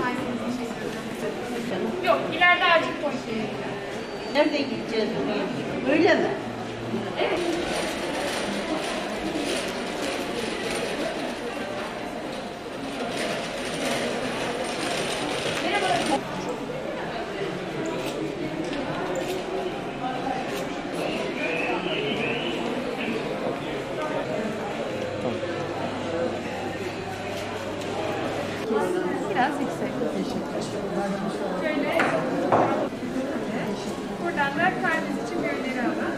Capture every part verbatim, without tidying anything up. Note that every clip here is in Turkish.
Yok, ileride acil polisiye. Nerede gideceğiz buraya? Öyle mi? Evet. Biraz yüksek. Şöyle. Buradan da kalbiniz için bir öneri alın.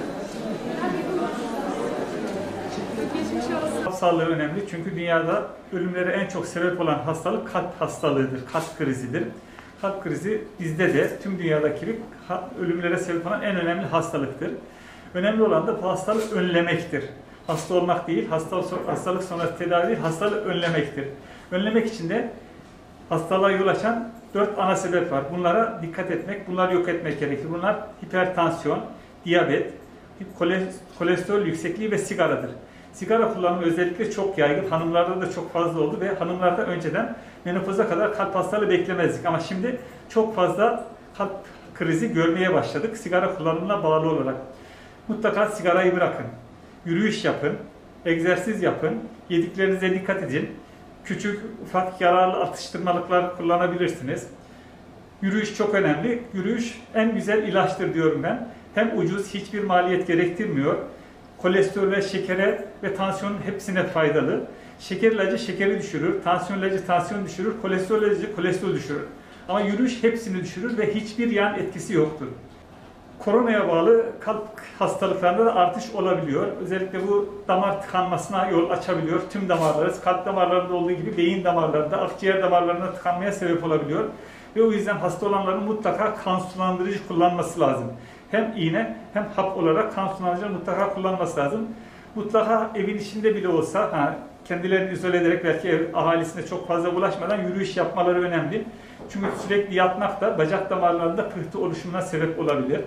Geçmiş olsun. Kalp sağlığı önemli çünkü dünyada ölümlere en çok sebep olan hastalık kalp hastalığıdır, kalp krizidir. Kalp krizi bizde de tüm dünyadaki gibi ölümlere sebep olan en önemli hastalıktır. Önemli olan da bu hastalığı önlemektir. Hasta olmak değil, hastalık, hastalık sonrası tedavi değil, hastalığı önlemektir. Önlemek için de hastalığa yol açan dört ana sebep var. Bunlara dikkat etmek, bunları yok etmek gerekir. Bunlar hipertansiyon, diyabet, kolesterol yüksekliği ve sigaradır. Sigara kullanımı özellikle çok yaygın. Hanımlarda da çok fazla oldu ve hanımlarda önceden menopoza kadar kalp hastalığı beklemezdik. Ama şimdi çok fazla kalp krizi görmeye başladık sigara kullanımına bağlı olarak. Mutlaka sigarayı bırakın. Yürüyüş yapın, egzersiz yapın, yediklerinize dikkat edin. Küçük, ufak yararlı atıştırmalıklar kullanabilirsiniz. Yürüyüş çok önemli. Yürüyüş en güzel ilaçtır diyorum ben. Hem ucuz, hiçbir maliyet gerektirmiyor. Kolesterol ve şekere ve tansiyonun hepsine faydalı. Şeker ilacı şekeri düşürür, tansiyon ilacı tansiyonu düşürür, kolesterol ilacı kolesterol düşürür. Ama yürüyüş hepsini düşürür ve hiçbir yan etkisi yoktur. Koronaya bağlı kalp hastalıklarında da artış olabiliyor. Özellikle bu damar tıkanmasına yol açabiliyor. Tüm damarları, kalp damarlarında olduğu gibi beyin damarlarında, akciğer damarlarında tıkanmaya sebep olabiliyor. Ve o yüzden hasta olanların mutlaka kan sulandırıcı kullanması lazım. Hem iğne hem hap olarak kan sulandırıcı mutlaka kullanması lazım. Mutlaka evin içinde bile olsa, ha, kendilerini izole ederek belki ev ahalisine çok fazla bulaşmadan yürüyüş yapmaları önemli. Çünkü sürekli yatmak da bacak damarlarında pıhtı oluşumuna sebep olabilir.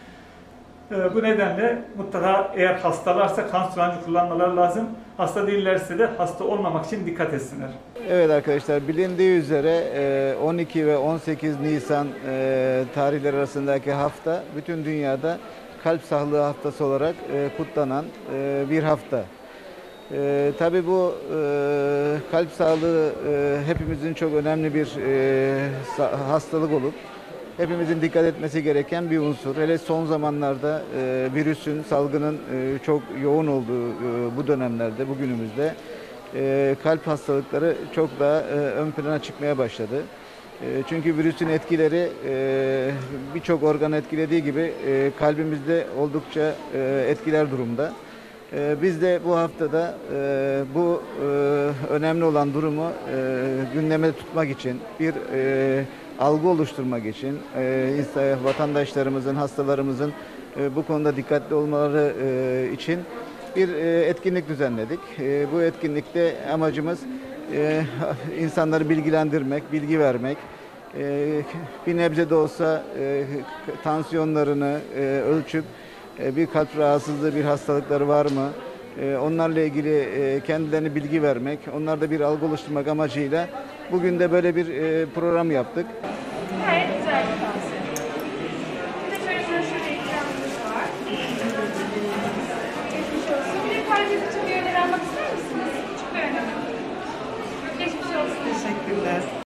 Bu nedenle mutlaka eğer hastalarsa kan sulandırıcı kullanmaları lazım. Hasta değillerse de hasta olmamak için dikkat etsinler. Evet arkadaşlar, bilindiği üzere on iki ve on sekiz Nisan tarihleri arasındaki hafta bütün dünyada kalp sağlığı haftası olarak kutlanan bir hafta. Tabii bu kalp sağlığı hepimizin çok önemli bir hastalık olup hepimizin dikkat etmesi gereken bir unsur. Hele son zamanlarda e, virüsün, salgının e, çok yoğun olduğu e, bu dönemlerde, bugünümüzde e, kalp hastalıkları çok daha e, ön plana çıkmaya başladı. E, çünkü virüsün etkileri e, birçok organı etkilediği gibi e, kalbimizde oldukça e, etkiler durumda. E, biz de bu haftada e, bu e, önemli olan durumu e, gündeme tutmak için bir e, algı oluşturmak için, e, vatandaşlarımızın, hastalarımızın e, bu konuda dikkatli olmaları e, için bir e, etkinlik düzenledik. E, bu etkinlikte amacımız e, insanları bilgilendirmek, bilgi vermek, e, bir nebze de olsa e, tansiyonlarını e, ölçüp e, bir kalp rahatsızlığı, bir hastalıkları var mı? E, onlarla ilgili e, kendilerine bilgi vermek, onlarda bir algı oluşturmak amacıyla bugün de böyle bir e, program yaptık. Gayet güzel.